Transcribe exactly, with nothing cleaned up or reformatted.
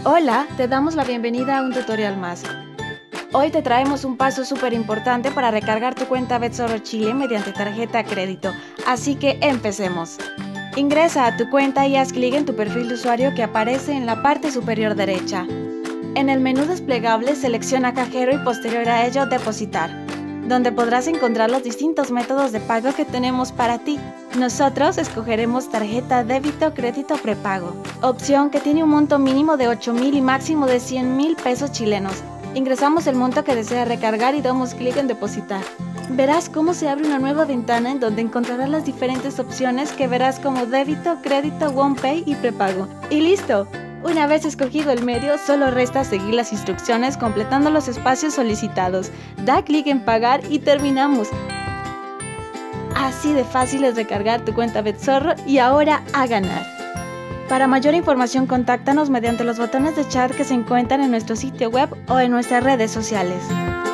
Hola, te damos la bienvenida a un tutorial más. Hoy te traemos un paso súper importante para recargar tu cuenta BetZorro Chile mediante tarjeta crédito, así que empecemos. Ingresa a tu cuenta y haz clic en tu perfil de usuario que aparece en la parte superior derecha. En el menú desplegable selecciona Cajero y posterior a ello Depositar, donde podrás encontrar los distintos métodos de pago que tenemos para ti. Nosotros escogeremos tarjeta débito, crédito, prepago, opción que tiene un monto mínimo de ocho mil y máximo de cien mil pesos chilenos. Ingresamos el monto que desea recargar y damos clic en Depositar. Verás cómo se abre una nueva ventana en donde encontrarás las diferentes opciones que verás como débito, crédito, OnePay y prepago. ¡Y listo! Una vez escogido el medio, solo resta seguir las instrucciones completando los espacios solicitados. Da clic en Pagar y terminamos. Así de fácil es recargar tu cuenta BetZorro y ahora a ganar. Para mayor información, contáctanos mediante los botones de chat que se encuentran en nuestro sitio web o en nuestras redes sociales.